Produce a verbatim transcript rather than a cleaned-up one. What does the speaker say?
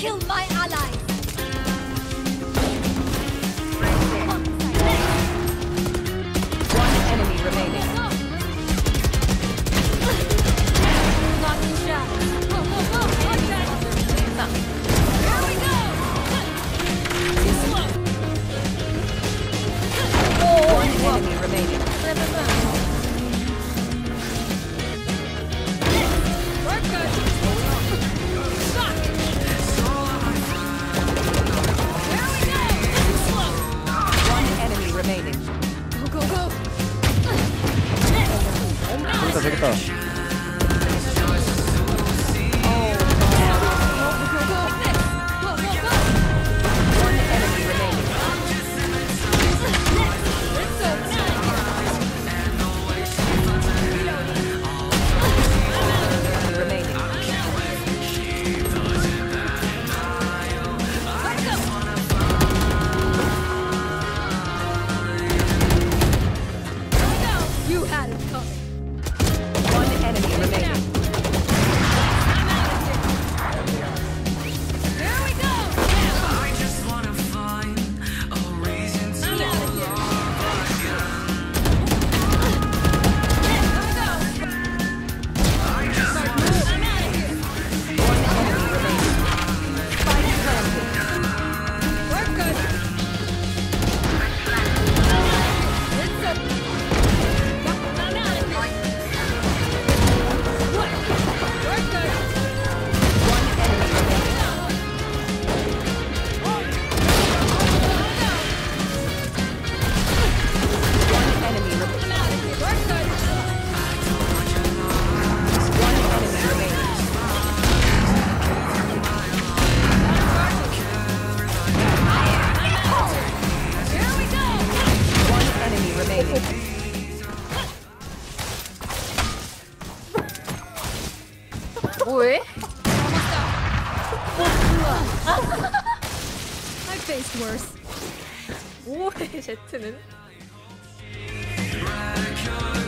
kill my allies. One enemy remaining. Lock in shadows. Go, go, go. Okay. Here we go. One enemy remaining. We're good. Shock. Here we go. Slow. One enemy remaining. Go, go, go. 되겠다 되겠다. One enemy remaining. Remaining. You had it coming. One enemy remaining. Here we go. I just wanna find a reason to I'm out of here. One enemy remaining. Spike planted. We're good. It's a... I'm out of here. We're good. One enemy remaining. One enemy remaining. I'm out of here. We're good. One enemy remaining. Here we go. One enemy remaining. 뭐해? I faced worse. 뭐해 제트는? your